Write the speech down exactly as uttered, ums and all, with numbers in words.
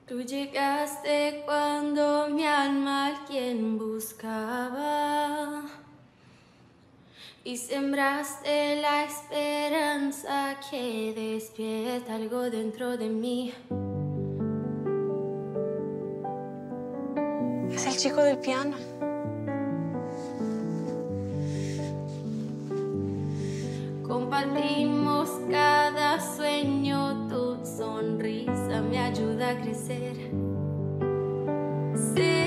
Tú llegaste cuando mi alma alguien buscaba y sembraste la esperanza que despierta algo dentro de mí. Es el chico del piano. Compartimos cada sueño, tu sonrisa me ayuda a crecer. Sé